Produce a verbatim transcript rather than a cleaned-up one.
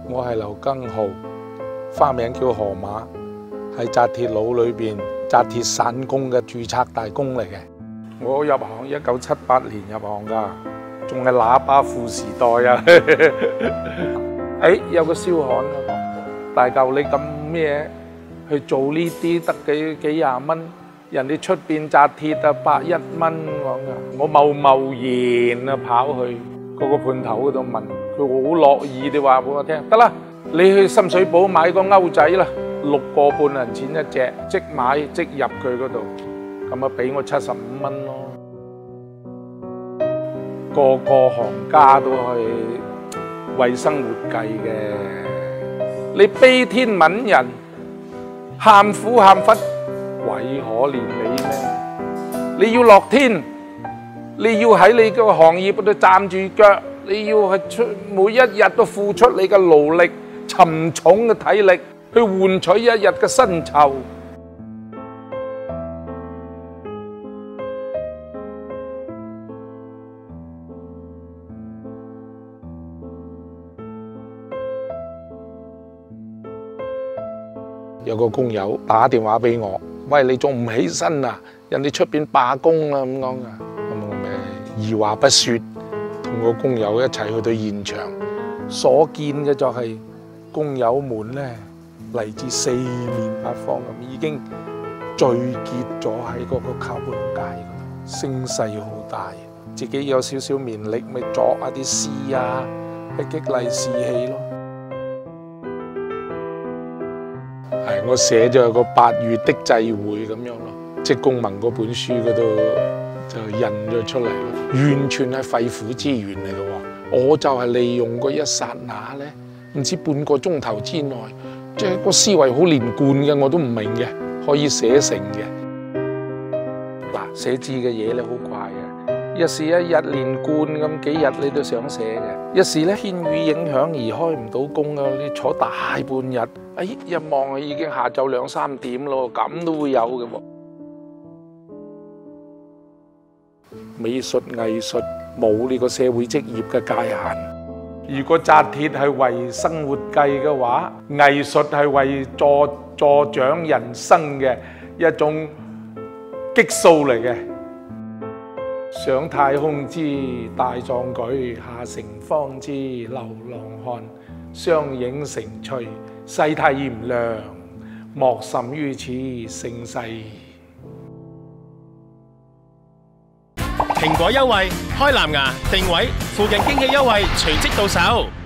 我係劉耕豪，花名叫河馬，係紮鐵佬裏邊紮鐵散工嘅註冊大工嚟嘅。我入行一九七八年入行㗎，仲係喇叭褲時代啊！誒，有個燒焊嘅，大嚿你咁咩去做呢啲得幾幾廿蚊？人哋出邊紮鐵啊，百一蚊講㗎，我貿貿然啊跑去嗰個判頭嗰度問，佢好樂意地話俾我聽，得啦，你去深水埗買個鈎仔啦，六個半銀錢一隻，即買即入佢嗰度，咁啊俾我七十五蚊咯。個個行家都係為生活計嘅，你悲天憫人，喊苦喊忽，鬼可憐你咩？你要落天，你要喺你個行業嗰度站住腳，你要係出每一日都付出你嘅勞力、沉重嘅體力，去換取一日嘅薪酬。有個工友打電話俾我，喂，你仲唔起身啊？人哋出邊罷工啊咁講噶，咁我咪二話不說，同個工友一齊去到現場，所見嘅就係工友們咧嚟自四面八方咁，已經聚結咗喺嗰個靠盤街嗰度，聲勢好大，自己有少少綿力，咪作下啲詩啊，去激勵士氣咯。係，我寫咗個八月的祭會咁樣咯，職工盟嗰本書嗰度就印咗出嚟咯，完全係肺腑之言嚟嘅喎。我就係利用嗰一剎那咧，唔知半個鐘頭之內，即係個思維好連貫嘅，我都唔明嘅，可以寫成嘅。嗱，寫字嘅嘢咧好快嘅，一時一日連貫咁幾日你都想寫嘅，一時咧天雨影響而開唔到工啊，你坐大半日。哎，一望啊，已經下晝兩三點咯，咁都會有嘅喎。美術藝術冇呢個社會職業嘅界限。如果紮鐵係為生活計嘅話，藝術係為助助長人生嘅一種激素嚟嘅。上太空之大壯舉，下城方之流浪漢，相映成趣。世態炎涼，莫甚於此盛世。 蘋果優惠，開藍牙定位，附近經紀優惠隨即到手。